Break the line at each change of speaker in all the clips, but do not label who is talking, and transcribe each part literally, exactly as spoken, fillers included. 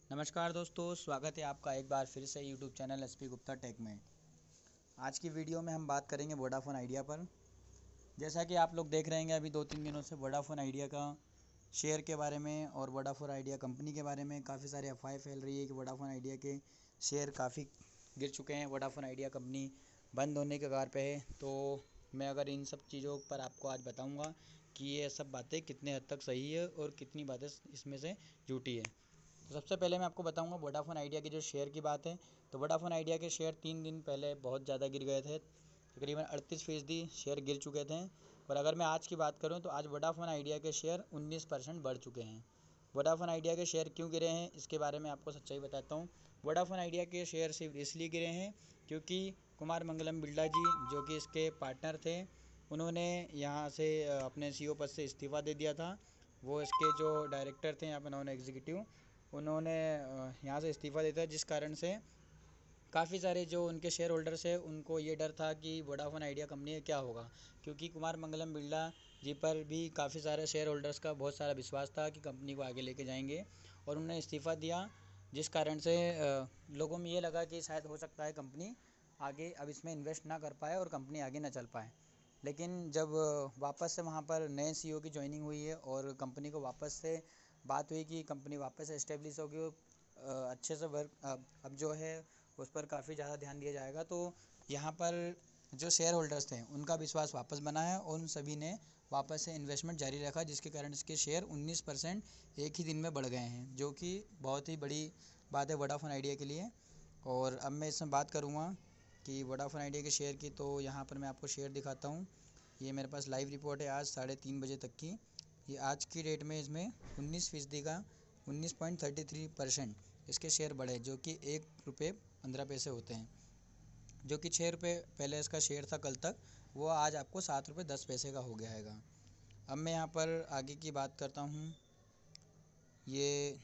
नमस्कार दोस्तों, स्वागत है आपका एक बार फिर से YouTube channel S P Gupta Tech में। आज की वीडियो में हम बात करेंगे वोडाफोन आइडिया पर। जैसा कि आप लोग देख रहे हैं, अभी दो तीन दिनों से वोडाफोन आइडिया का शेयर के बारे में और वोडाफोन आइडिया कंपनी के बारे में काफ़ी सारी अफवाहें फैल रही है कि वोडाफोन आइडिया के शेयर काफ़ी गिर चुके हैं, वोडाफोन आइडिया कंपनी बंद होने के कगार पे है। तो मैं अगर इन सब चीज़ों पर आपको आज बताऊँगा कि ये सब बातें कितने हद तक सही है और कितनी बातें इसमें से झूठी है। तो सबसे पहले मैं आपको बताऊंगा वोडाफोन आइडिया के जो शेयर की बात है। तो वोडाफोन आइडिया के शेयर तीन दिन पहले बहुत ज़्यादा गिर गए थे, तकरीबन अड़तीस फीसदी शेयर गिर चुके थे। और अगर मैं आज की बात करूं तो आज वोडाफोन आइडिया के शेयर उन्नीस परसेंट बढ़ चुके हैं। वोडाफोन आइडिया के शेयर क्यों गिरे हैं, इसके बारे में आपको सच्चाई बताता हूँ। वोडाफोन आइडिया के शेयर सिर्फ इसलिए गिरे हैं क्योंकि कुमार मंगलम बिरला जी, जो कि इसके पार्टनर थे, उन्होंने यहाँ से अपने सी ई ओ पद से इस्तीफ़ा दे दिया था। वो इसके जो डायरेक्टर थे यहाँ पर नॉन एग्जीक्यूटिव, उन्होंने यहाँ से इस्तीफ़ा देता है, जिस कारण से काफ़ी सारे जो उनके शेयर होल्डर्स हैं उनको ये डर था कि वोडाफोन आइडिया कंपनी का क्या होगा, क्योंकि कुमार मंगलम बिरला जी पर भी काफ़ी सारे शेयर होल्डर्स का बहुत सारा विश्वास था कि कंपनी को आगे लेके जाएंगे, और उन्होंने इस्तीफ़ा दिया, जिस कारण से लोगों में ये लगा कि शायद हो सकता है कंपनी आगे अब इसमें इन्वेस्ट ना कर पाए और कंपनी आगे ना चल पाए। लेकिन जब वापस से वहाँ पर नए सी ई ओ की ज्वाइनिंग हुई है और कंपनी को वापस से बात हुई कि कंपनी वापस से इस्टेब्लिश होगी, अच्छे से वर्क अब जो है उस पर काफ़ी ज़्यादा ध्यान दिया जाएगा, तो यहाँ पर जो शेयर होल्डर्स थे उनका विश्वास वापस बना है और उन सभी ने वापस से इन्वेस्टमेंट जारी रखा, जिसके कारण इसके शेयर उन्नीस परसेंट एक ही दिन में बढ़ गए हैं, जो कि बहुत ही बड़ी बात है वोडाफोन आइडिया के लिए। और अब मैं इसमें बात करूँगा कि वोडाफोन आइडिया के शेयर की, तो यहाँ पर मैं आपको शेयर दिखाता हूँ। ये मेरे पास लाइव रिपोर्ट है आज साढ़े तीन बजे तक की। ये आज की डेट में इसमें उन्नीस फीसदी का उन्नीस पॉइंट थर्टी थ्री परसेंट इसके शेयर बढ़े, जो कि एक रुपये पंद्रह पैसे होते हैं। जो कि छः रुपये पहले इसका शेयर था कल तक, वो आज आपको सात रुपये दस पैसे का हो गया है। अब मैं यहाँ पर आगे की बात करता हूँ। ये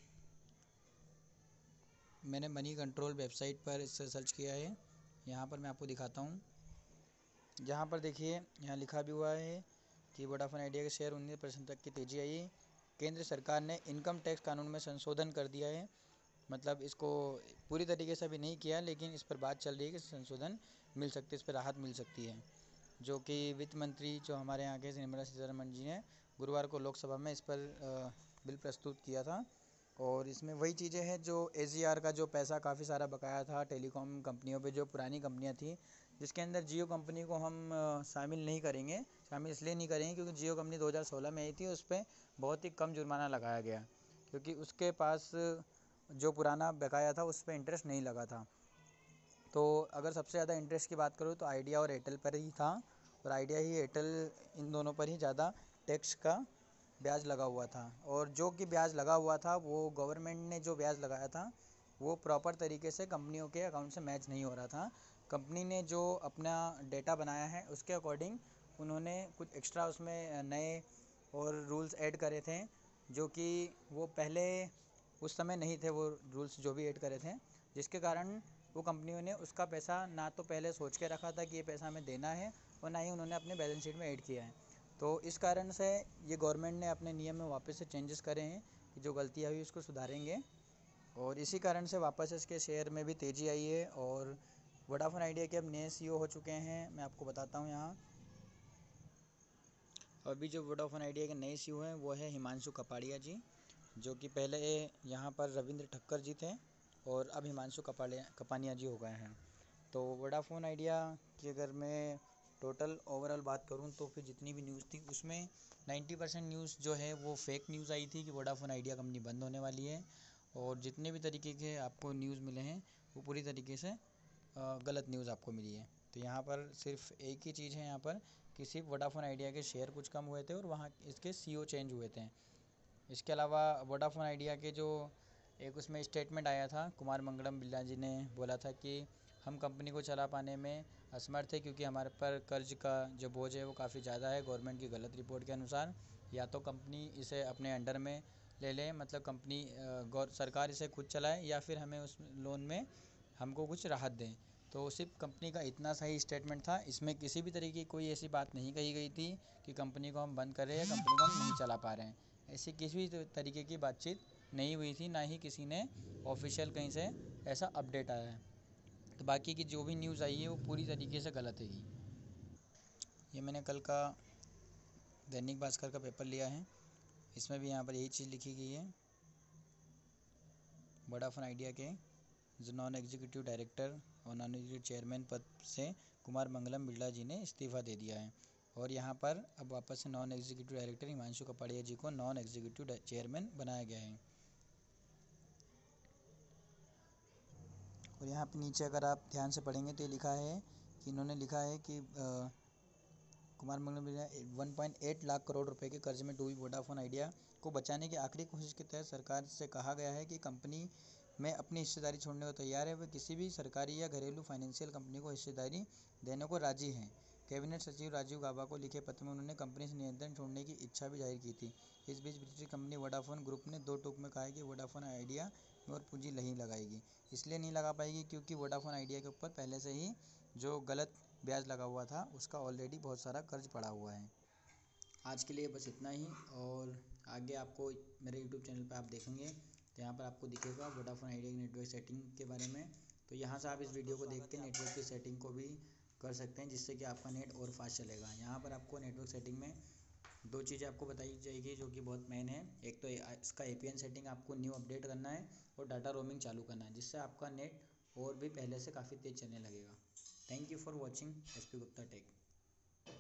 मैंने मनी कंट्रोल वेबसाइट पर इससे सर्च किया है, यहाँ पर मैं आपको दिखाता हूँ। जहाँ पर देखिए, यहाँ लिखा भी हुआ है कि वोडाफोन आइडिया के शेयर उन्नीस परसेंट तक की तेज़ी आई। केंद्र सरकार ने इनकम टैक्स कानून में संशोधन कर दिया है, मतलब इसको पूरी तरीके से अभी नहीं किया, लेकिन इस पर बात चल रही है कि संशोधन मिल सकती है, इस पर राहत मिल सकती है, जो कि वित्त मंत्री जो हमारे यहाँ के निर्मला सीतारमण जी ने गुरुवार को लोकसभा में इस पर बिल प्रस्तुत किया था। और इसमें वही चीज़ें हैं जो ए जी आर का जो पैसा काफ़ी सारा बकाया था टेलीकॉम कंपनियों पे, जो पुरानी कंपनियां थी, जिसके अंदर जियो कंपनी को हम शामिल नहीं करेंगे। शामिल इसलिए नहीं करेंगे क्योंकि जियो कंपनी दो हज़ार सोलह में आई थी, उस पर बहुत ही कम जुर्माना लगाया गया, क्योंकि उसके पास जो पुराना बकाया था उस पर इंटरेस्ट नहीं लगा था। तो अगर सबसे ज़्यादा इंटरेस्ट की बात करूँ तो आइडिया और एयरटेल पर ही था, और आइडिया ही एयरटेल इन दोनों पर ही ज़्यादा टैक्स का ब्याज लगा हुआ था। और जो कि ब्याज लगा हुआ था, वो गवर्नमेंट ने जो ब्याज लगाया था वो प्रॉपर तरीके से कंपनियों के अकाउंट से मैच नहीं हो रहा था। कंपनी ने जो अपना डेटा बनाया है उसके अकॉर्डिंग उन्होंने कुछ एक्स्ट्रा उसमें नए और रूल्स ऐड करे थे, जो कि वो पहले उस समय नहीं थे, वो रूल्स जो भी ऐड करे थे, जिसके कारण वो कंपनियों ने उसका पैसा ना तो पहले सोच के रखा था कि ये पैसा हमें देना है, और ना ही उन्होंने अपने बैलेंस शीट में ऐड किया है। तो इस कारण से ये गवर्नमेंट ने अपने नियम में वापस से चेंजेस करे हैं कि जो गलतियाँ हुई उसको सुधारेंगे, और इसी कारण से वापस इसके शेयर में भी तेज़ी आई है। और वोडाफोन आइडिया के अब नए सी ई ओ हो चुके हैं, मैं आपको बताता हूँ यहाँ। अभी जो वोडाफोन आइडिया के नए सी ई ओ हैं वो है हिमांशु कपाड़िया जी, जो कि पहले यहाँ पर रविंद्र ठक्कर जी थे और अब हिमांशु कपाड़िया कपानिया जी हो गए हैं। तो वोडाफोन आइडिया की अगर मैं टोटल ओवरऑल बात करूं तो फिर जितनी भी न्यूज़ थी उसमें नब्बे परसेंट न्यूज़ जो है वो फेक न्यूज़ आई थी कि वोडाफोन आइडिया कंपनी बंद होने वाली है, और जितने भी तरीके के आपको न्यूज़ मिले हैं वो पूरी तरीके से गलत न्यूज़ आपको मिली है। तो यहाँ पर सिर्फ एक ही चीज़ है यहाँ पर कि सिर्फ वोडाफोन आइडिया के शेयर कुछ कम हुए थे और वहाँ इसके सी ई ओ चेंज हुए थे। इसके अलावा वोडाफोन आइडिया के जो एक उसमें स्टेटमेंट आया था, कुमार मंगलम बिरला जी ने बोला था कि हम कंपनी को चला पाने में असमर्थ है क्योंकि हमारे पर कर्ज का जो बोझ है वो काफ़ी ज़्यादा है गवर्नमेंट की गलत रिपोर्ट के अनुसार। या तो कंपनी इसे अपने अंडर में ले ले, मतलब कंपनी गौर सरकार इसे खुद चलाए, या फिर हमें उस लोन में हमको कुछ राहत दें। तो सिर्फ कंपनी का इतना सही स्टेटमेंट था, इसमें किसी भी तरीके की कोई ऐसी बात नहीं कही गई थी कि कंपनी को हम बंद कर रहे हैं या कंपनी को हम नहीं चला पा रहे हैं। ऐसी किसी भी तरीके की बातचीत नहीं हुई थी, ना ही किसी ने ऑफिशियल कहीं से ऐसा अपडेट आया है। तो बाकी की जो भी न्यूज़ आई है वो पूरी तरीके से गलत है। ये मैंने कल का दैनिक भास्कर का पेपर लिया है, इसमें भी यहाँ पर यही चीज़ लिखी गई है। वोडाफोन आइडिया के जो नॉन एग्जीक्यूटिव डायरेक्टर और नॉन एग्जीक्यूटिव चेयरमैन पद से कुमार मंगलम बिरला जी ने इस्तीफ़ा दे दिया है, और यहाँ पर अब वापस से non executive director Himanshu Kapadia ji को नॉन एग्जीक्यूटिव चेयरमैन बनाया गया है। और यहाँ पे नीचे अगर आप ध्यान से पढ़ेंगे तो ये लिखा है कि इन्होंने लिखा है कि आ, Kumar Mangalam Birla one point eight lakh crore रुपए के कर्ज में डूबी वोडाफोन आइडिया को बचाने की आखिरी कोशिश के तहत सरकार से कहा गया है कि कंपनी में अपनी हिस्सेदारी छोड़ने को तैयार है। वह किसी भी सरकारी या घरेलू फाइनेंशियल कंपनी को हिस्सेदारी देने को राजी हैं। कैबिनेट सचिव राजीव गाबा को लिखे पत्र में उन्होंने कंपनी से नियंत्रण छोड़ने की इच्छा भी जाहिर की थी। इस बीच ब्रिटिश कंपनी वोडाफोन ग्रुप ने दो टूक में कहा है कि वोडाफोन आइडिया में और पूंजी नहीं लगाएगी। इसलिए नहीं लगा पाएगी क्योंकि वोडाफोन आइडिया के ऊपर पहले से ही जो गलत ब्याज लगा हुआ था उसका ऑलरेडी बहुत सारा कर्ज पड़ा हुआ है। आज के लिए बस इतना ही, और आगे आपको मेरे यूट्यूब चैनल पर आप देखेंगे तो यहाँ पर आपको दिखेगा वोडाफोन आइडिया की नेटवर्क सेटिंग के बारे में। तो यहाँ से आप इस वीडियो को देख के नेटवर्क की सेटिंग को भी कर सकते हैं, जिससे कि आपका नेट और फास्ट चलेगा। यहाँ पर आपको नेटवर्क सेटिंग में दो चीज़ें आपको बताई जाएगी जो कि बहुत मेन है। एक तो इसका ए पी एन सेटिंग आपको न्यू अपडेट करना है, और डाटा रोमिंग चालू करना है, जिससे आपका नेट और भी पहले से काफ़ी तेज़ चलने लगेगा। Thank you for watching S P Gupta take.